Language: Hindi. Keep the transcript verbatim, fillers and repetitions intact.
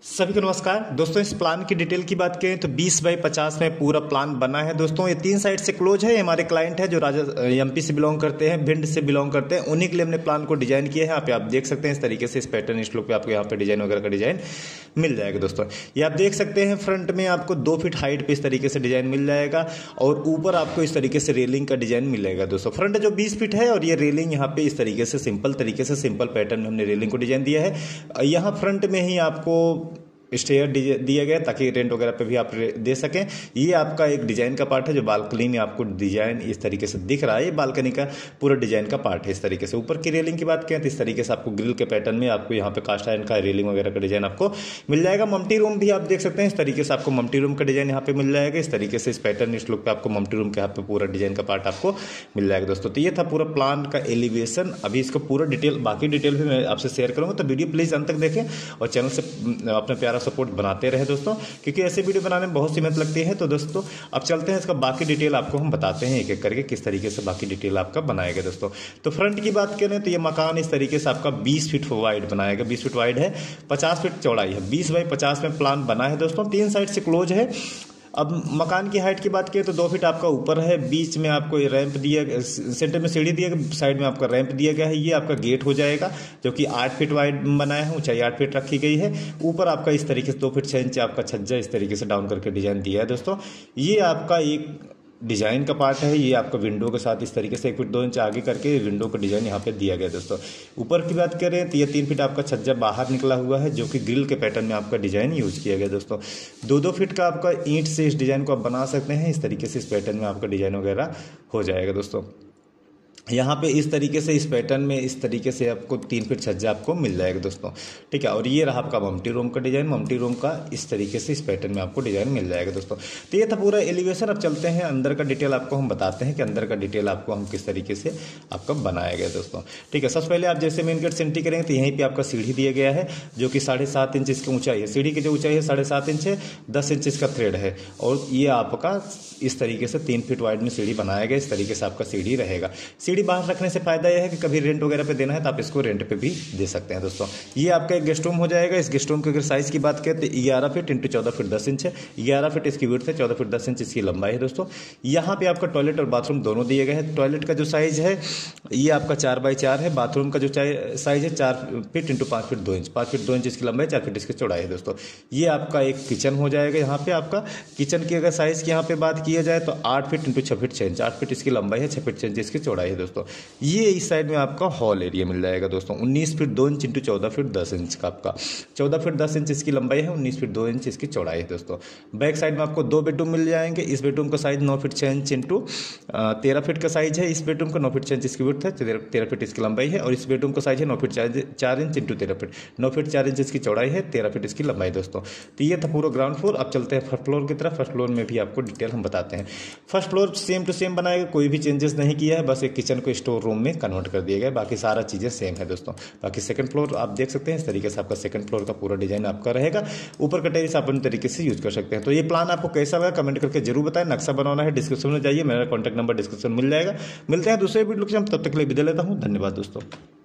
सभी को नमस्कार दोस्तों। इस प्लान की डिटेल की बात करें तो बीस बाई पचास में पूरा प्लान बना है दोस्तों। ये तीन साइड से क्लोज है। हमारे क्लाइंट है जो राजा एमपी से बिलोंग करते हैं, भिंड से बिलोंग करते हैं, उन्हीं के लिए हमने प्लान को डिजाइन किया है। यहाँ पे आप देख सकते हैं इस तरीके से इस पैटर्न इस लुक पे आपको यहाँ पे डिजाइन वगैरह का डिजाइन मिल जाएगा दोस्तों। ये आप देख सकते हैं फ्रंट में आपको दो फीट हाइट पे इस तरीके से डिजाइन मिल जाएगा और ऊपर आपको इस तरीके से रेलिंग का डिजाइन मिलेगा दोस्तों। फ्रंट जो बीस फीट है और ये रेलिंग यहाँ पे इस तरीके से सिंपल तरीके से सिंपल पैटर्न में हमने रेलिंग को डिजाइन दिया है। यहाँ फ्रंट में ही आपको स्टेयर दिया गया ताकि रेंट वगैरह पे भी आप दे सकें। ये आपका एक डिजाइन का पार्ट है जो बालकनी में आपको डिजाइन इस तरीके से दिख रहा है। ये बालकनी का पूरा डिजाइन का पार्ट है इस तरीके से। ऊपर की रेलिंग की बात करें तो इस तरीके से आपको ग्रिल के पैटर्न में आपको यहाँ पे कास्ट आयरन का रेलिंग वगैरह का डिजाइन आपको मिल जाएगा। मम्टी रूम भी आप देख सकते हैं इस तरीके से आपको मम्टी रूम का डिजाइन यहाँ पे मिल जाएगा। इस तरीके से इस पैटर्न इस लुक पे आपको मम्टी रूम के यहाँ पे पूरा डिजाइन का पार्ट आपको मिल जाएगा दोस्तों। तो ये था पूरा प्लान का एलिवेशन। अभी इसको पूरा डिटेल बाकी डिटेल भी मैं आपसे शेयर करूंगा, तो वीडियो प्लीज अंत तक देखें और चैनल से अपना प्यारा सपोर्ट बनाते रहे दोस्तों, क्योंकि ऐसे वीडियो बनाने में बहुत सी मेहनत लगती है। तो दोस्तों अब चलते हैं इसका बाकी डिटेल आपको हम बताते हैं एक एक करके किस तरीके से बाकी डिटेल आपका बनाएगा दोस्तों। तो फ्रंट की बात करें तो ये मकान इस तरीके से आपका बीस फीट वाइड बनाएगा। बीस फीट वाइड है, पचास फीट चौड़ाई है। बीस बाई पचास में प्लान बना है दोस्तों। तीन साइड से क्लोज है। अब मकान की हाइट की बात करें तो दो फीट आपका ऊपर है, बीच में आपको ये रैंप दिया, सेंटर में सीढ़ी दिया, साइड में आपका रैंप दिया गया है। ये आपका गेट हो जाएगा जो कि आठ फीट वाइड बनाया है, ऊंचाई आठ फीट रखी गई है। ऊपर आपका इस तरीके से दो फीट छः इंच आपका छज्जा इस तरीके से डाउन करके डिजाइन दिया है दोस्तों। ये आपका एक डिजाइन का पार्ट है। ये आपका विंडो के साथ इस तरीके से एक फीट दो इंच आगे करके विंडो का डिजाइन यहाँ पे दिया गया दोस्तों। ऊपर की बात करें तो ये तीन फीट आपका छज्जा बाहर निकला हुआ है जो कि ग्रिल के पैटर्न में आपका डिजाइन यूज किया गया दोस्तों। दो दो फीट का आपका ईंट से इस डिजाइन को आप बना सकते हैं। इस तरीके से इस पैटर्न में आपका डिजाइन वगैरह हो जाएगा दोस्तों। यहाँ पे इस तरीके से इस पैटर्न में इस तरीके से आपको तीन फीट छज्जा आपको मिल जाएगा दोस्तों, ठीक है। और ये रहा आपका मम्टी रूम का डिजाइन। मम्टी रूम का इस तरीके से इस पैटर्न में आपको डिजाइन मिल जाएगा दोस्तों। तो ये था पूरा एलिवेशन। अब चलते हैं अंदर का डिटेल आपको हम बताते हैं कि अंदर का डिटेल आपको हम किस तरीके से आपका बनाया गया दोस्तों, ठीक है। सबसे पहले आप जैसे मेन गेट से एंट्री करेंगे तो यहीं पर आपका सीढ़ी दिया गया है जो कि साढ़े सात इंच इसकी ऊंचाई है। सीढ़ी की जो ऊंचाई है साढ़े सात इंच है, दस इंच इसका थ्रेड है। और ये आपका इस तरीके से तीन फीट वाइड में सीढ़ी बनाया गया। इस तरीके से आपका सीढ़ी रहेगा। सीढ़ी बाहर रखने से फायदा यह है कि कभी रेंट वगैरह पे देना है तो आप इसको रेंट पे भी दे सकते हैं दोस्तों। ये आपका एक गेस्ट रूम हो जाएगा। इस गेस्ट रूम की अगर साइज की बात करें तो ग्यारह फीट इंटू चौदह फीट दस इंच है। ग्यारह फीट इसकी विड्थ है, चौदह फीट दस इंच इसकी लंबाई है दोस्तों। यहाँ पे आपका टॉयलेट और बाथरूम दोनों दिए गए हैं। टॉयलेट का जो साइज है ये आपका चार बाई चार है। बाथरूम का जो साइज है चार फीट इंटू पाँच फीट दो इंच, पाँच फीट दो इंच इसकी लंबाई, चार फीट इसकी चौड़ाई है दोस्तों। ये आपका एक किचन हो जाएगा। यहाँ पे आपका किचन की अगर साइज की यहाँ पे बात किया जाए तो आठ फीट इंटू छः फीट छः इंच, आठ फीट इसकी लंबाई है, छः फीट छः इंच इसकी चौड़ाई है दोस्तों। ये इस साइड में आपका हॉल एरिया मिल जाएगा दोस्तों। उन्नीस फीट दो इंच इंटू चौदह फीट दस इंच का आपका चौदह फीट दस इंच इसकी लंबाई है, उन्नीस फीट दो इंच इसकी चौड़ाई है दोस्तों। बैक साइड में आपको दो बेडरूम मिल जाएंगे। इस बेडरूम का साइज नौ फीट छः इंच इंटू तेरह फीट का साइज है। इस बेडरूम का नौ फीट छः इंच इसकी विड्थ है, तेरह फीट इसकी लंबाई है। और इस बेडरूम का साइज है नौ फीट चार इंच इंटू तेरह फीट, नौ फीट चार इंच इसकी चौड़ाई है, तेरह फीट इसकी लंबाई दोस्तों। तो ये था पूरा ग्राउंड फ्लोर। अब चलते हैं फर्स्ट फ्लोर की तरफ। फर्स्ट फ्लोर में भी आपको डिटेल हम बताते हैं। First floor same to same बनाएगा, कोई भी चेंजेस नहीं किया है, बस एक किचन को स्टोर रूम में कन्वर्ट कर दिया गया, बाकी सारा चीज़ें सेम है दोस्तों। बाकी सेकंड फ्लोर आप देख सकते हैं इस तरीके से आपका सेकंड फ्लोर का पूरा डिजाइन आपका रहेगा। ऊपर का टेरिस आप अपने तरीके से यूज कर सकते हैं। तो ये प्लान आपको कैसा लगा कमेंट करके जरूर बताएं। नक्शा बनाना है डिस्क्रिप्शन में जाइए, मेरा कॉन्टैक्ट नंबर डिस्क्रिप्शन मिल जाएगा। मिलते हैं दूसरे वीडियो के साथ, तब तक के लिए विदा लेता हूँ। धन्यवाद दोस्तों।